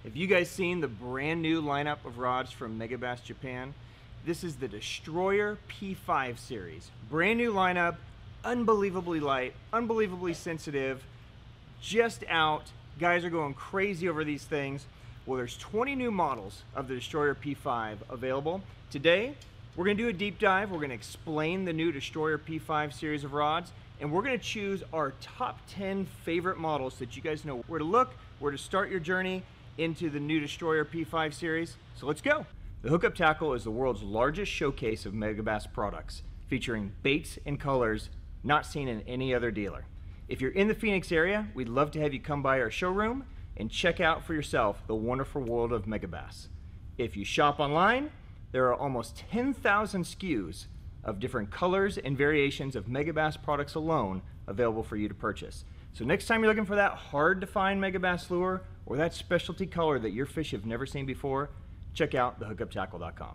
Have you guys seen the brand new lineup of rods from Megabass Japan? This is the Destroyer P5 series. Brand new lineup, unbelievably light, unbelievably sensitive, just out. Guys are going crazy over these things. Well, there's 20 new models of the Destroyer P5 available. Today, we're gonna do a deep dive. We're gonna explain the new Destroyer P5 series of rods, and we're gonna choose our top 10 favorite models so that you guys know where to look, where to start your journey into the new Destroyer P5 series. So let's go. The Hookup Tackle is the world's largest showcase of Megabass products, featuring baits and colors not seen in any other dealer. If you're in the Phoenix area, we'd love to have you come by our showroom and check out for yourself the wonderful world of Megabass. If you shop online, there are almost 10,000 SKUs of different colors and variations of Megabass products alone available for you to purchase. So next time you're looking for that hard to find Megabass lure or that specialty color that your fish have never seen before, check out thehookuptackle.com.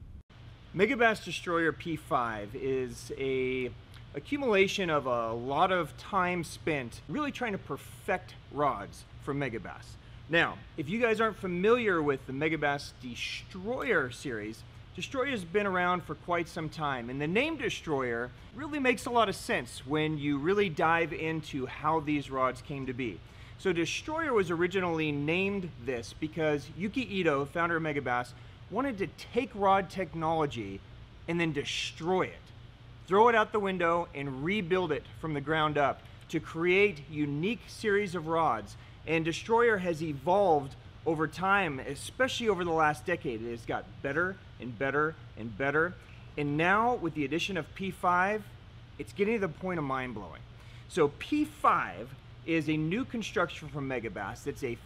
Megabass Destroyer P5 is a accumulation of a lot of time spent really trying to perfect rods from Megabass. Now, if you guys aren't familiar with the Megabass Destroyer series, Destroyer has been around for quite some time, and the name Destroyer really makes a lot of sense when you really dive into how these rods came to be. So Destroyer was originally named this because Yuki Ito, founder of Megabass, wanted to take rod technology and then destroy it. Throw it out the window and rebuild it from the ground up to create unique series of rods. And Destroyer has evolved over time, especially over the last decade. It has got better and better and better. And now with the addition of P5, it's getting to the point of mind-blowing. So P5 is a new construction from Megabass. It's a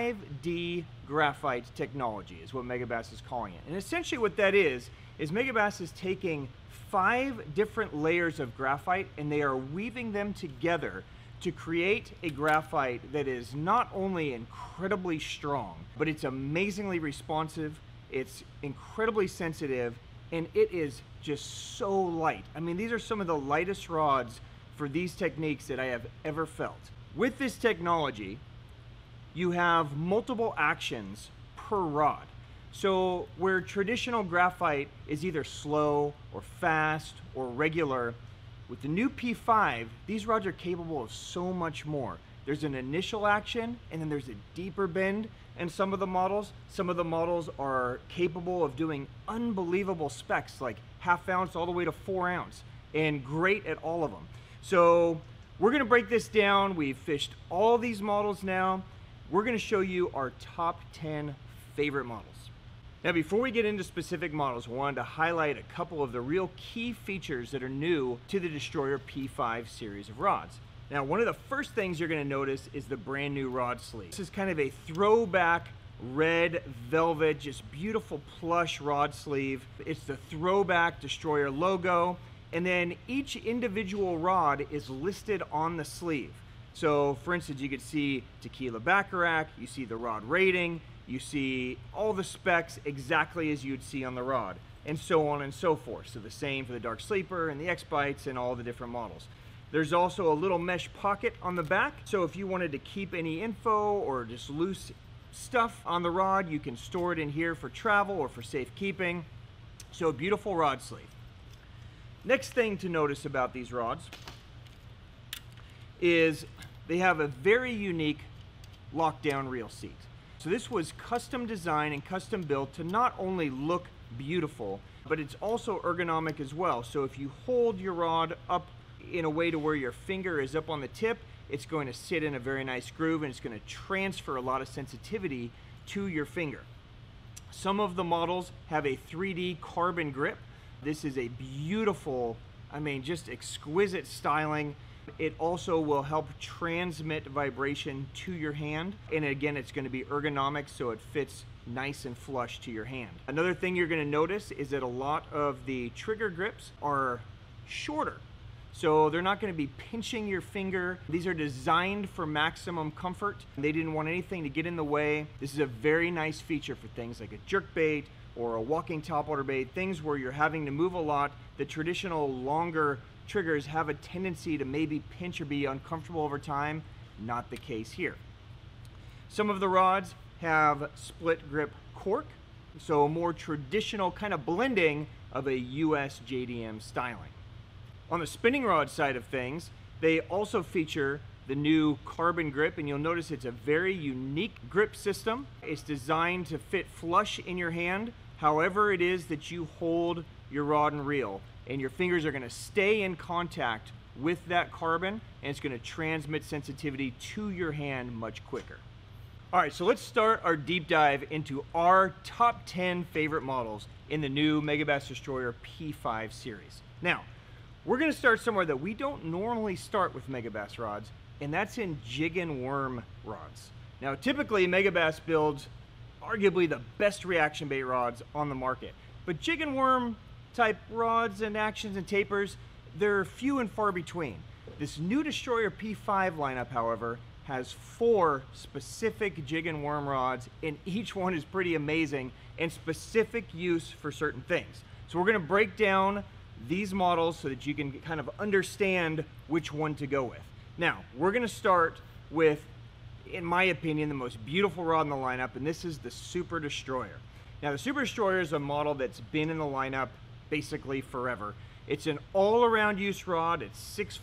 5D graphite technology is what Megabass is calling it. And essentially what that is Megabass is taking 5 different layers of graphite and they are weaving them together to create a graphite that is not only incredibly strong, but it's amazingly responsive, it's incredibly sensitive, and it is just so light. I mean, these are some of the lightest rods for these techniques that I have ever felt. With this technology, you have multiple actions per rod. So where traditional graphite is either slow or fast or regular, with the new P5, these rods are capable of so much more. There's an initial action and then there's a deeper bend in some of the models. Some of the models are capable of doing unbelievable specs like ½ ounce all the way to 4 ounce and great at all of them. So we're gonna break this down. We've fished all these models now. We're gonna show you our top 10 favorite models. Now, before we get into specific models, I wanted to highlight a couple of the real key features that are new to the Destroyer P5 series of rods. Now, one of the first things you're going to notice is the brand new rod sleeve. This is kind of a throwback red velvet, just beautiful plush rod sleeve. It's the throwback Destroyer logo, and then each individual rod is listed on the sleeve. So, for instance, you could see Tequila Baccarat, you see the rod rating, you see all the specs exactly as you'd see on the rod, and so on and so forth. So the same for the Dark Sleeper and the X-Bites and all the different models. There's also a little mesh pocket on the back, so if you wanted to keep any info or just loose stuff on the rod, you can store it in here for travel or for safekeeping. So a beautiful rod sleeve. Next thing to notice about these rods is they have a very unique lockdown reel seat. So this was custom designed and custom built to not only look beautiful, but it's also ergonomic as well. So if you hold your rod up in a way to where your finger is up on the tip, it's going to sit in a very nice groove and it's going to transfer a lot of sensitivity to your finger. Some of the models have a 3D carbon grip. This is a beautiful, I mean, just exquisite styling. It also will help transmit vibration to your hand. And again, it's going to be ergonomic, so it fits nice and flush to your hand. Another thing you're going to notice is that a lot of the trigger grips are shorter. So they're not going to be pinching your finger. These are designed for maximum comfort. They didn't want anything to get in the way. This is a very nice feature for things like a jerkbait or a walking topwater bait, things where you're having to move a lot. The traditional longer triggers have a tendency to maybe pinch or be uncomfortable over time. Not the case here. Some of the rods have split grip cork, so a more traditional kind of blending of a US JDM styling. On the spinning rod side of things, they also feature the new carbon grip, and you'll notice it's a very unique grip system. It's designed to fit flush in your hand, however it is that you hold your rod and reel, and your fingers are gonna stay in contact with that carbon, and it's gonna transmit sensitivity to your hand much quicker. All right, so let's start our deep dive into our top 10 favorite models in the new Megabass Destroyer P5 series. Now, we're gonna start somewhere that we don't normally start with Megabass rods, and that's in jig and worm rods. Now, typically Megabass builds arguably the best reaction bait rods on the market, but jig and worm type rods and actions and tapers, they're few and far between. This new Destroyer P5 lineup, however, has 4 specific jig and worm rods, and each one is pretty amazing and specific use for certain things. So we're gonna break down these models so that you can kind of understand which one to go with. Now, we're gonna start with, in my opinion, the most beautiful rod in the lineup, and this is the Super Destroyer. Now, the Super Destroyer is a model that's been in the lineup basically forever. It's an all-around use rod. It's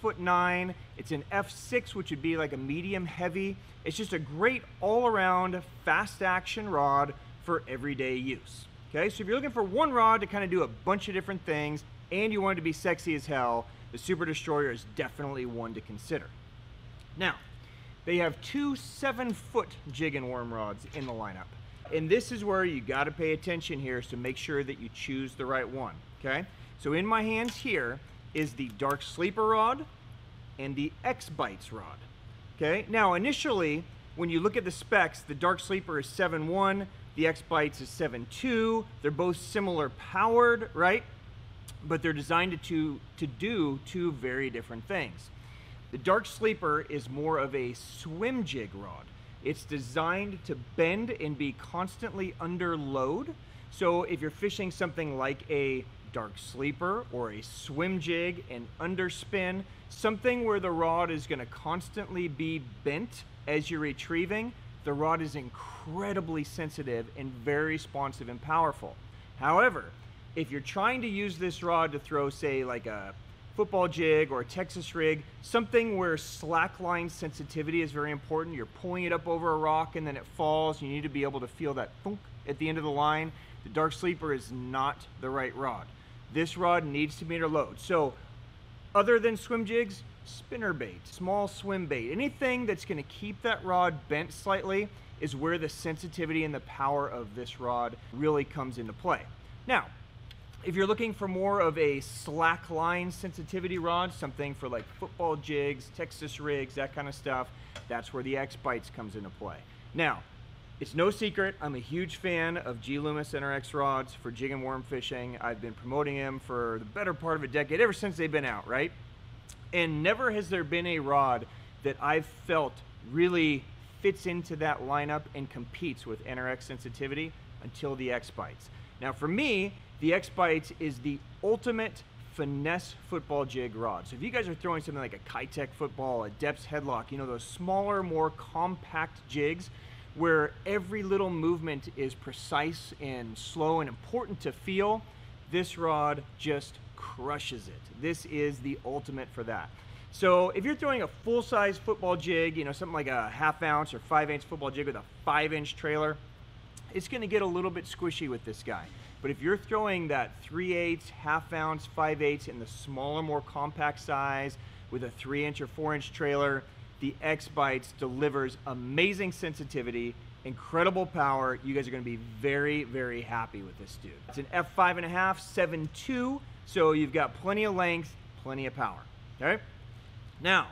6'9". It's an F6, which would be like a medium heavy. It's just a great all-around fast action rod for everyday use. Okay, so if you're looking for one rod to kind of do a bunch of different things and you want it to be sexy as hell, the Super Destroyer is definitely one to consider. Now, they have 2 7-foot jig and worm rods in the lineup. And this is where you got to pay attention here, so make sure that you choose the right one, okay? So in my hands here is the Dark Sleeper rod and the X-Bites rod, okay? Now, initially, when you look at the specs, the Dark Sleeper is 7.1, the X-Bites is 7.2. They're both similar powered, right? But they're designed to do 2 very different things. The Dark Sleeper is more of a swim jig rod. It's designed to bend and be constantly under load. So if you're fishing something like a Dark Sleeper or a swim jig and underspin, something where the rod is gonna constantly be bent as you're retrieving, the rod is incredibly sensitive and very responsive and powerful. However, if you're trying to use this rod to throw, say, like a football jig or a Texas rig, something where slack line sensitivity is very important, you're pulling it up over a rock and then it falls, you need to be able to feel that thunk at the end of the line, the Dark Sleeper is not the right rod. This rod needs to be under load. So other than swim jigs, spinner bait, small swim bait, anything that's gonna keep that rod bent slightly is where the sensitivity and the power of this rod really comes into play. Now, if you're looking for more of a slack line sensitivity rod, something for like football jigs, Texas rigs, that kind of stuff, that's where the X-Bites comes into play. Now, it's no secret, I'm a huge fan of G. Loomis NRX rods for jig and worm fishing. I've been promoting them for the better part of a decade, ever since they've been out, right? And never has there been a rod that I've felt really fits into that lineup and competes with NRX sensitivity until the X-Bites. Now for me, the X-Bites is the ultimate finesse football jig rod. So if you guys are throwing something like a Kitech football, a Depths headlock, you know, those smaller, more compact jigs where every little movement is precise and slow and important to feel, this rod just crushes it. This is the ultimate for that. So if you're throwing a full-size football jig, you know, something like a 1/2 ounce or 5-inch football jig with a 5-inch trailer, it's gonna get a little bit squishy with this guy. But if you're throwing that 3/8, 1/2 ounce, 5/8 in the smaller, more compact size with a 3-inch or 4-inch trailer, the X-Bites delivers amazing sensitivity, incredible power. You guys are gonna be very, very happy with this dude. It's an F5.5, 7.2, so you've got plenty of length, plenty of power, okay? Now,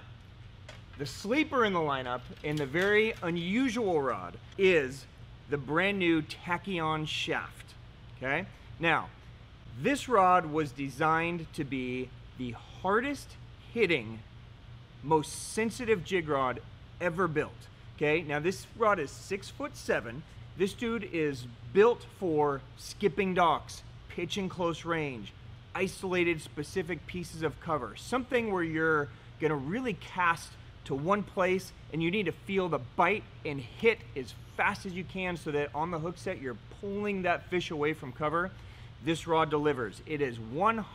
the sleeper in the lineup, and the very unusual rod, is the brand new Tachyon shaft, okay? Now, this rod was designed to be the hardest hitting, most sensitive jig rod ever built, okay? Now this rod is 6'7". This dude is built for skipping docks, pitch in close range, isolated specific pieces of cover, something where you're gonna really cast to one place and you need to feel the bite and hit as fast as you can so that on the hook set you're pulling that fish away from cover, this rod delivers. It is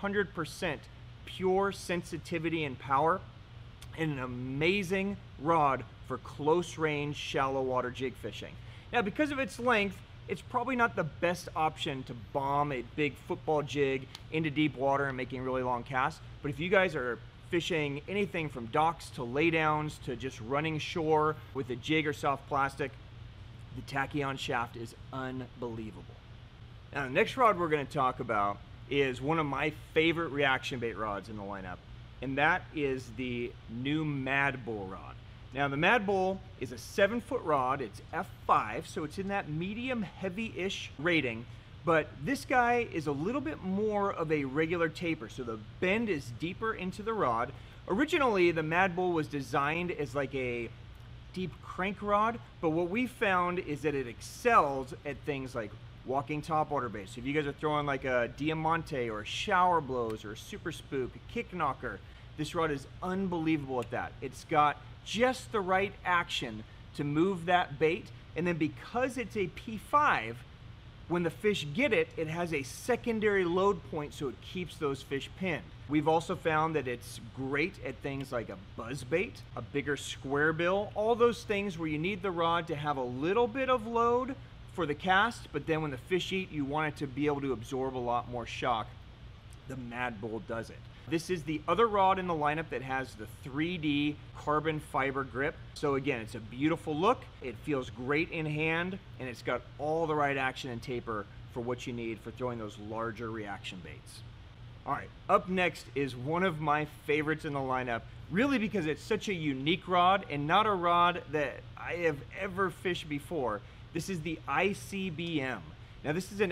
100% pure sensitivity and power, and an amazing rod for close range, shallow water jig fishing. Now, because of its length, it's probably not the best option to bomb a big football jig into deep water and making really long casts. But if you guys are fishing anything from docks to laydowns to just running shore with a jig or soft plastic, the Tachyon shaft is unbelievable. Now, the next rod we're going to talk about is one of my favorite reaction bait rods in the lineup, and that is the new Mad Bull rod. Now, the Mad Bull is a 7-foot rod. It's F5, so it's in that medium heavy-ish rating, but this guy is a little bit more of a regular taper, so the bend is deeper into the rod. Originally, the Mad Bull was designed as like a deep crank rod, but what we found is that it excels at things like walking topwater baits. So if you guys are throwing like a Diamante or a Shower Blows or a Super Spook, a Kick Knocker, this rod is unbelievable at that. It's got just the right action to move that bait, and then because it's a P5, when the fish get it, it has a secondary load point so it keeps those fish pinned. We've also found that it's great at things like a buzz bait, a bigger square bill, all those things where you need the rod to have a little bit of load for the cast, but then when the fish eat, you want it to be able to absorb a lot more shock. The Mad Bull does it. This is the other rod in the lineup that has the 3D carbon fiber grip. So again, it's a beautiful look, it feels great in hand, and it's got all the right action and taper for what you need for throwing those larger reaction baits. All right, up next is one of my favorites in the lineup, really because it's such a unique rod and not a rod that I have ever fished before. This is the ICBM. Now this is an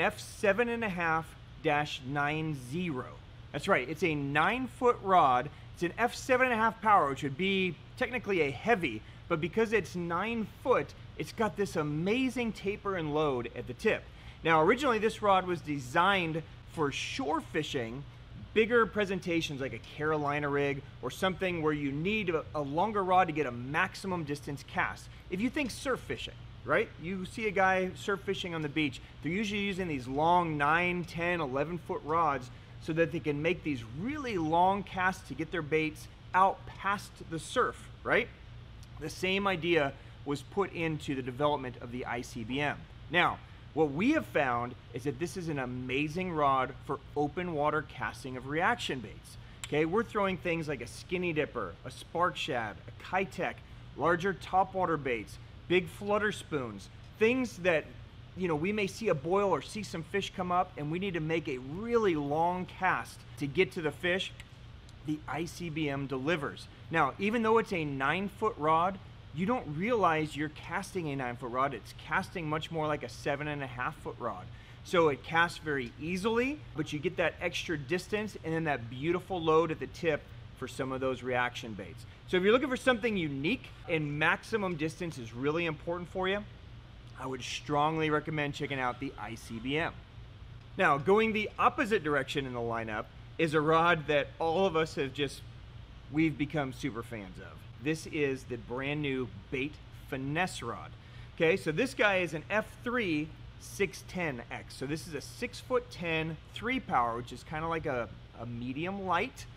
F7.5-90. That's right, it's a 9-foot rod. It's an F7.5 power, which would be technically a heavy, but because it's 9 foot, it's got this amazing taper and load at the tip. Now, originally this rod was designed for shore fishing, bigger presentations like a Carolina rig or something where you need a longer rod to get a maximum distance cast. If you think surf fishing, right? You see a guy surf fishing on the beach, they're usually using these long 9, 10, 11-foot rods so that they can make these really long casts to get their baits out past the surf, right? The same idea was put into the development of the ICBM. Now, what we have found is that this is an amazing rod for open water casting of reaction baits. Okay, we're throwing things like a skinny dipper, a spark shad, a Kitech, larger topwater baits, big flutter spoons, things that, you know, we may see a boil or see some fish come up and we need to make a really long cast to get to the fish. The ICBM delivers. Now, even though it's a 9-foot rod, you don't realize you're casting a 9-foot rod. It's casting much more like a 7.5-foot rod. So it casts very easily, but you get that extra distance and then that beautiful load at the tip for some of those reaction baits. So if you're looking for something unique and maximum distance is really important for you, I would strongly recommend checking out the ICBM. Now, going the opposite direction in the lineup is a rod that all of us have we've become super fans of. This is the brand new Bait Finesse rod. Okay, so this guy is an F3 610X. So this is a 6'10", 3-power, which is kind of like a medium light.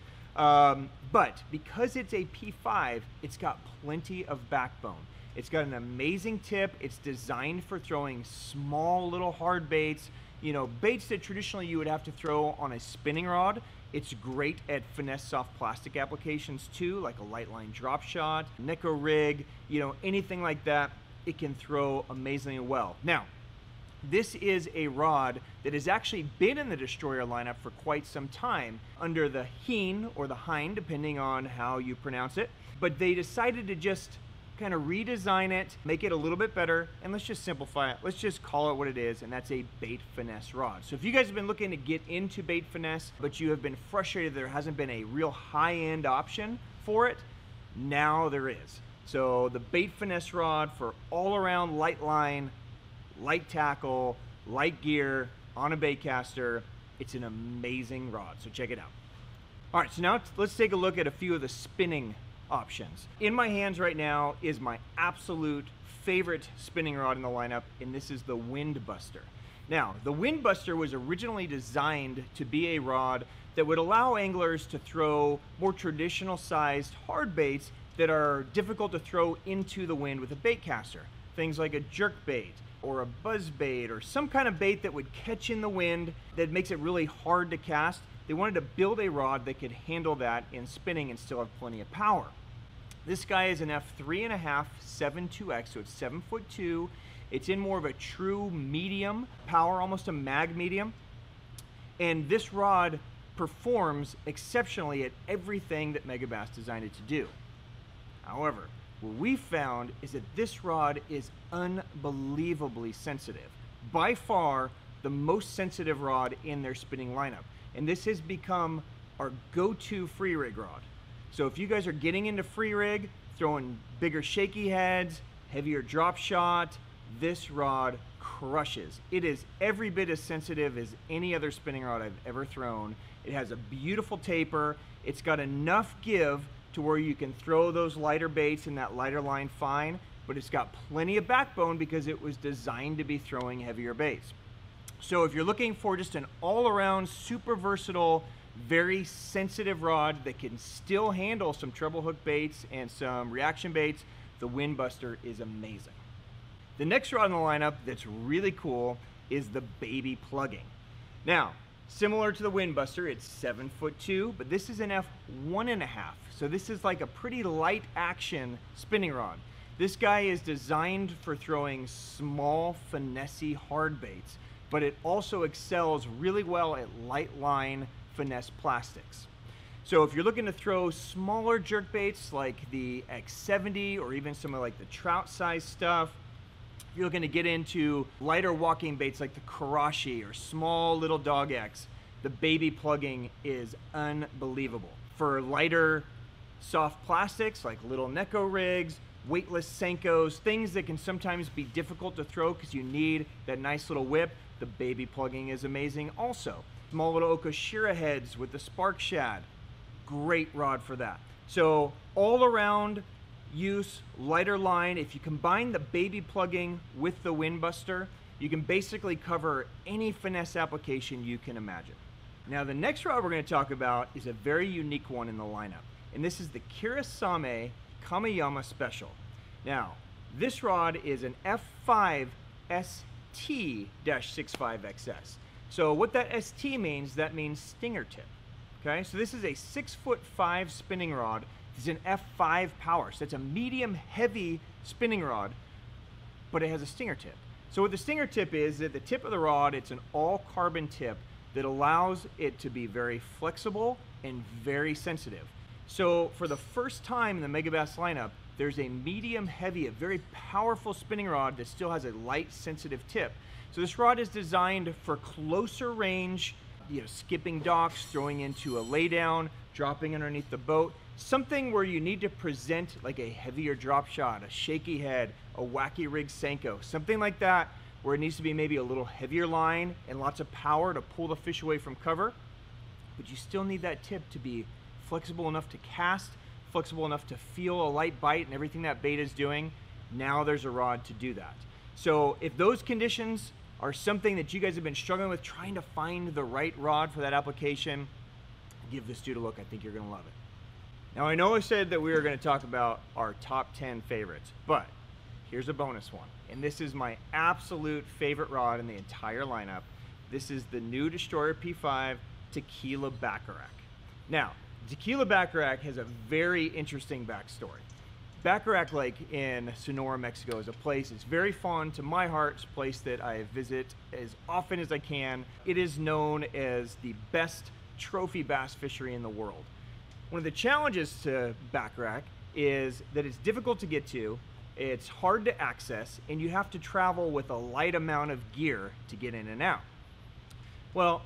But because it's a P5, it's got plenty of backbone. It's got an amazing tip. It's designed for throwing small little hard baits, you know, baits that traditionally you would have to throw on a spinning rod. It's great at finesse soft plastic applications too, like a light line drop shot, Neko rig, you know, anything like that. It can throw amazingly well. Now, this is a rod that has actually been in the Destroyer lineup for quite some time under the Heen or the Hein, depending on how you pronounce it. But they decided to just kind of redesign it, make it a little bit better, and let's just simplify it. Let's just call it what it is, and that's a Bait Finesse rod. So if you guys have been looking to get into Bait Finesse, but you have been frustrated there hasn't been a real high-end option for it, now there is. So the Bait Finesse rod for all-around light line, light tackle, light gear, on a bait caster, it's an amazing rod, so check it out. All right, so now let's take a look at a few of the spinning options. In my hands right now is my absolute favorite spinning rod in the lineup, and this is the Wind Buster. Now, the Wind Buster was originally designed to be a rod that would allow anglers to throw more traditional sized hard baits that are difficult to throw into the wind with a bait caster. Things like a jerk bait or a buzz bait or some kind of bait that would catch in the wind that makes it really hard to cast. They wanted to build a rod that could handle that in spinning and still have plenty of power. This guy is an f3.5 7.2x, so it's 7'2". It's in more of a true medium power, almost a mag medium. And this rod performs exceptionally at everything that Megabass designed it to do. However, what we found is that this rod is unbelievably sensitive. By far the most sensitive rod in their spinning lineup. And this has become our go-to free rig rod. So if you guys are getting into free rig, throwing bigger shaky heads, heavier drop shot, this rod crushes. It is every bit as sensitive as any other spinning rod I've ever thrown. It has a beautiful taper. It's got enough give to where you can throw those lighter baits in that lighter line fine, but it's got plenty of backbone because it was designed to be throwing heavier baits. So if you're looking for just an all-around super versatile, very sensitive rod that can still handle some treble hook baits and some reaction baits, the Wind Buster is amazing. The next rod in the lineup that's really cool is the Baby Plugging. Now, similar to the Wind Buster, it's 7'2", but this is an f1.5. So this is like a pretty light action spinning rod. This guy is designed for throwing small, finessey hard baits, but it also excels really well at light line finesse plastics. So if you're looking to throw smaller jerk baits like the X70 or even some of like the trout size stuff, if you're looking to get into lighter walking baits like the Karashi or small little dog X, the Baby Plugging is unbelievable. For lighter soft plastics like little Neko rigs, weightless Senkos, things that can sometimes be difficult to throw because you need that nice little whip, the Baby Plugging is amazing also. Small little Okoshira heads with the Spark Shad, great rod for that. So all around use, lighter line. If you combine the Baby Plugging with the Wind Buster, you can basically cover any finesse application you can imagine. Now the next rod we're going to talk about is a very unique one in the lineup, and this is the Kirasame Kameyama Special. Now this rod is an F5 ST-65XS. So what that ST means, that means stinger tip. Okay, so this is a 6'5" spinning rod. It's an F5 power, so it's a medium heavy spinning rod, but it has a stinger tip. So what the stinger tip is at the tip of the rod, it's an all carbon tip that allows it to be very flexible and very sensitive. So for the first time in the Megabass lineup, there's a medium heavy, a very powerful spinning rod that still has a light sensitive tip. So this rod is designed for closer range, skipping docks, throwing into a laydown, dropping underneath the boat, something where you need to present like a heavier drop shot, a shaky head, a wacky rig Senko, something like that, where it needs to be maybe a little heavier line and lots of power to pull the fish away from cover, but you still need that tip to be flexible enough to cast, flexible enough to feel a light bite and everything that bait is doing. Now there's a rod to do that. So if those conditions are something that you guys have been struggling with, trying to find the right rod for that application, give this dude a look. I think you're gonna love it. Now I know I said that we were gonna talk about our top 10 favorites, but here's a bonus one. And this is my absolute favorite rod in the entire lineup. This is the new Destroyer P5 Tequila Bacharach. Now, Tequila Bacharach has a very interesting backstory. Bacharach Lake in Sonora, Mexico is a place that's very fond to my heart. It's a place that I visit as often as I can. It is known as the best trophy bass fishery in the world. One of the challenges to Bacharach is that it's difficult to get to, it's hard to access, and you have to travel with a light amount of gear to get in and out. Well,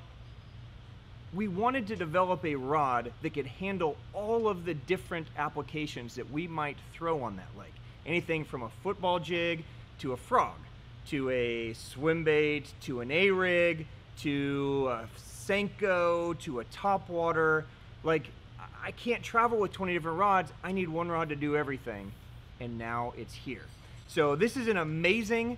we wanted to develop a rod that could handle all of the different applications that we might throw on that lake. Anything from a football jig to a frog, to a swim bait, to an A-rig, to a Senko, to a topwater. Like, I can't travel with 20 different rods. I need one rod to do everything, and now it's here. So this is an amazing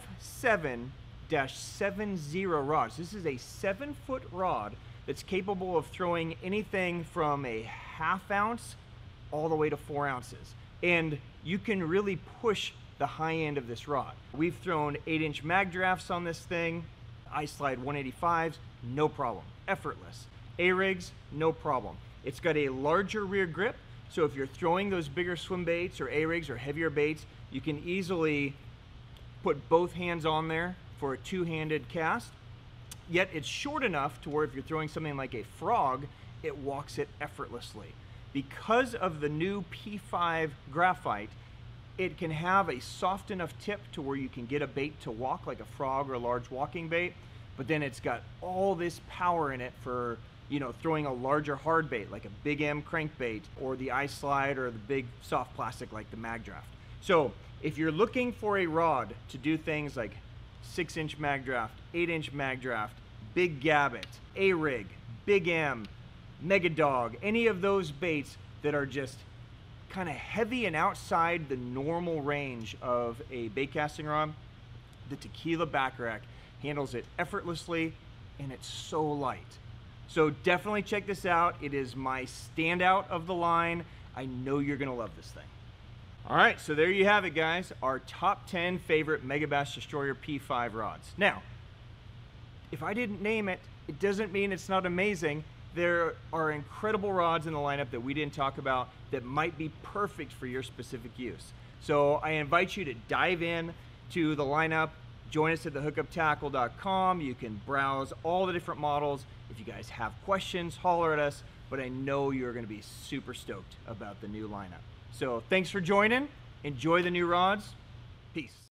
F7-70 rod. So this is a 7-foot rod that's capable of throwing anything from a ½ ounce all the way to 4 ounces. And you can really push the high end of this rod. We've thrown 8-inch mag drafts on this thing, iSlide 185s, no problem, effortless. A-rigs, no problem. It's got a larger rear grip, so if you're throwing those bigger swim baits or A-rigs or heavier baits, you can easily put both hands on there for a two-handed cast. Yet it's short enough to where if you're throwing something like a frog, it walks it effortlessly. Because of the new P5 graphite, it can have a soft enough tip to where you can get a bait to walk like a frog or a large walking bait, but then it's got all this power in it for, you know, throwing a larger hard bait like a Big M crankbait or the iSlide or the big soft plastic like the mag draft. So if you're looking for a rod to do things like 6-inch mag draft, 8-inch mag draft, big gabbit, A-rig, Big M, Mega Dog, any of those baits that are just kind of heavy and outside the normal range of a bait casting rod, the Tequila back rack handles it effortlessly, and it's so light. So definitely check this out. It is my standout of the line. I know you're gonna love this thing. All right, so there you have it, guys. Our top 10 favorite Megabass Destroyer P5 rods. Now, if I didn't name it, it doesn't mean it's not amazing. There are incredible rods in the lineup that we didn't talk about that might be perfect for your specific use. So I invite you to dive in to the lineup. Join us at thehookuptackle.com. You can browse all the different models. If you guys have questions, holler at us, but I know you're gonna be super stoked about the new lineup. So thanks for joining. Enjoy the new rods. Peace.